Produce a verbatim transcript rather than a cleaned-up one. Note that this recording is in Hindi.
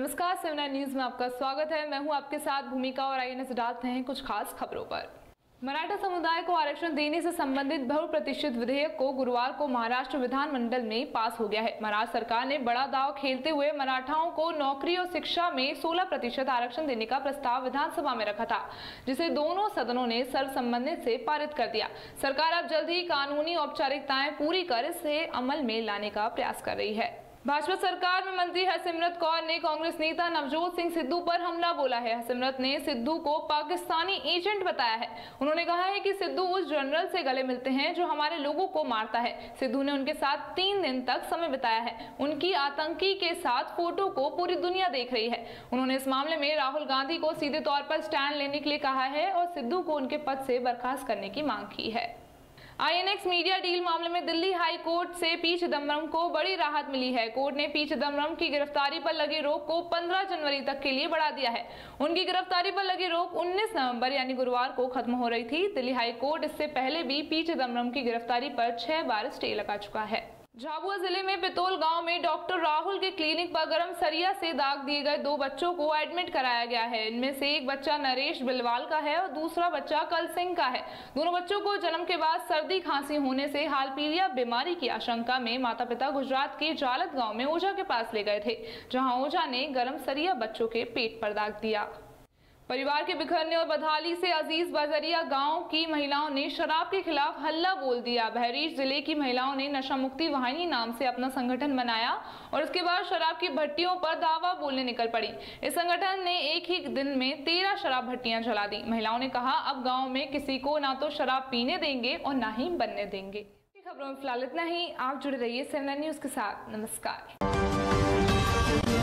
नमस्कार, सेवन नाइन न्यूज में आपका स्वागत है। मैं हूं आपके साथ भूमिका और आइए नजर डालते हैं कुछ खास खबरों पर। मराठा समुदाय को आरक्षण देने से संबंधित बहुप्रतीक्षित विधेयक को गुरुवार को महाराष्ट्र विधानमंडल में पास हो गया है। महाराष्ट्र सरकार ने बड़ा दांव खेलते हुए मराठाओं को नौकरी और शिक्षा में सोलह प्रतिशत आरक्षण देने का प्रस्ताव विधानसभा में रखा था, जिसे दोनों सदनों ने सर्वसम्मति से पारित कर दिया। सरकार अब जल्द ही कानूनी औपचारिकताएं पूरी कर इसे अमल में लाने का प्रयास कर रही है। भाजपा सरकार में मंत्री हरसिमरत कौर ने कांग्रेस नेता नवजोत सिंह सिद्धू पर हमला बोला है। हरसिमरत ने सिद्धू को पाकिस्तानी एजेंट बताया है। उन्होंने कहा है कि सिद्धू उस जनरल से गले मिलते हैं जो हमारे लोगों को मारता है। सिद्धू ने उनके साथ तीन दिन तक समय बिताया है। उनकी आतंकी के साथ फोटो को पूरी दुनिया देख रही है। उन्होंने इस मामले में राहुल गांधी को सीधे तौर पर स्टैंड लेने के लिए कहा है और सिद्धू को उनके पद से बर्खास्त करने की मांग की है। आईएनएक्स मीडिया डील मामले में दिल्ली हाई कोर्ट से पी चिदम्बरम को बड़ी राहत मिली है। कोर्ट ने पी चिदम्बरम की गिरफ्तारी पर लगी रोक को पंद्रह जनवरी तक के लिए बढ़ा दिया है। उनकी गिरफ्तारी पर लगी रोक उन्नीस नवंबर यानी गुरुवार को खत्म हो रही थी। दिल्ली हाई कोर्ट इससे पहले भी पी चिदम्बरम की गिरफ्तारी पर छह बार स्टे लगा चुका है। झाबुआ जिले में पितोल गांव में डॉक्टर राहुल के क्लिनिक पर गर्म सरिया से दाग दिए गए दो बच्चों को एडमिट कराया गया है। इनमें से एक बच्चा नरेश बिलवाल का है और दूसरा बच्चा कल सिंह का है। दोनों बच्चों को जन्म के बाद सर्दी खांसी होने से हालपीलिया बीमारी की आशंका में माता पिता गुजरात के जालत गाँव में ओझा के पास ले गए थे, जहाँ ओझा ने गर्म सरिया बच्चों के पेट पर दाग दिया। परिवार के बिखरने और बदहाली से अजीज बाजरिया गांव की महिलाओं ने शराब के खिलाफ हल्ला बोल दिया। बहरीच जिले की महिलाओं ने नशा मुक्ति वाहिनी नाम से अपना संगठन बनाया और उसके बाद शराब की भट्टियों पर दावा बोलने निकल पड़ी। इस संगठन ने एक ही दिन में तेरह शराब भट्टियां जला दी। महिलाओं ने कहा, अब गाँव में किसी को ना तो शराब पीने देंगे और ना ही बनने देंगे। खबरों में फिलहाल इतना ही। आप जुड़े रहिए सेवन नाइन न्यूज के साथ। नमस्कार।